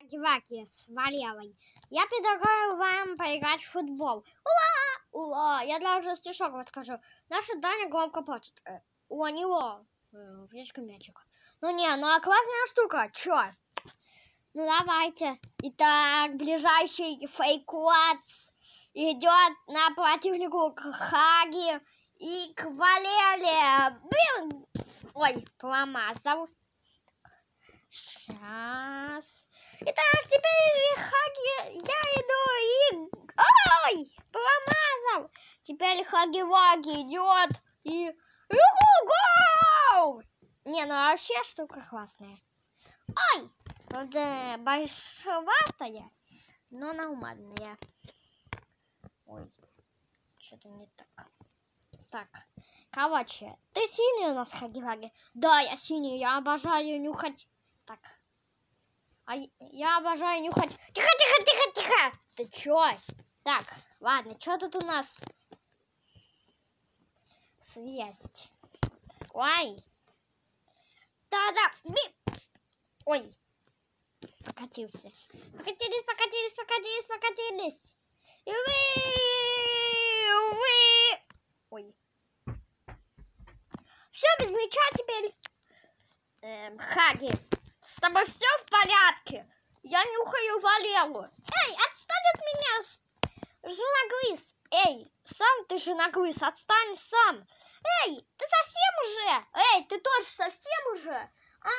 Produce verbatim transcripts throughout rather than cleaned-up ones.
Хаги-Ваги с Валевой. Я предлагаю вам поиграть в футбол. Ула! Ула! Я даже стишок вот скажу. Наша Даня громко плачет. У него птичка мячик. Ну не, ну а классная штука. Чё? Ну давайте. Итак, ближайший фейкуац идет на противнику к Хаги и к Валере. Блин! Ой, промазал. Сейчас. Итак, теперь Хаги, я иду и... Ой, промазал. Теперь Хаги-Ваги идет и... Гол! Не, ну вообще штука классная. Ой, правда, большеватая, но нормальная. Ой, что-то не так. Так, короче, ты синий у нас, Хаги-Ваги? Да, я синий, я обожаю нюхать. Так, а я обожаю нюхать. Тихо, тихо, тихо, тихо. Ты чё? Так, ладно, что тут у нас? Связь. Ой. Да-да. Ой. Покатился. Покатились, покатились, покатились, покатились. И вы, вы. Ой. Все без мяча теперь. Эм, Хаги, с тобой все в порядке? Я нюхаю Валеру. Эй, отстань от меня, женоглыс. Эй, сам ты женоглыс, отстань сам. Эй, ты совсем уже? Эй, ты тоже совсем уже?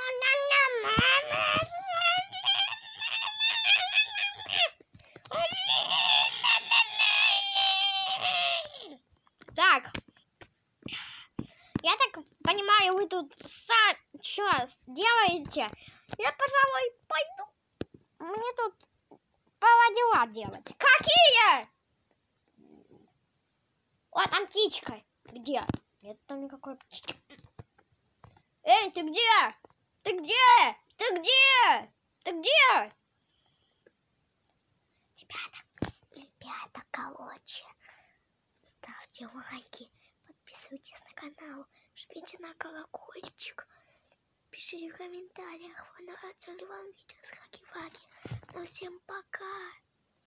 Так, я так понимаю, вы тут что делаете? Я, пожалуй, пойду. Мне тут дела делать. Какие? О, там птичка. Где? Нет там никакой птички. Эй, ты где? Ты где? Ты где? Ты где? Ребята, ребята, короче, ставьте лайки, подписывайтесь на канал, жмите на колокольчик, пишите в комментариях, понравится ли вам видео с Хаги-Ваги. Ну всем пока.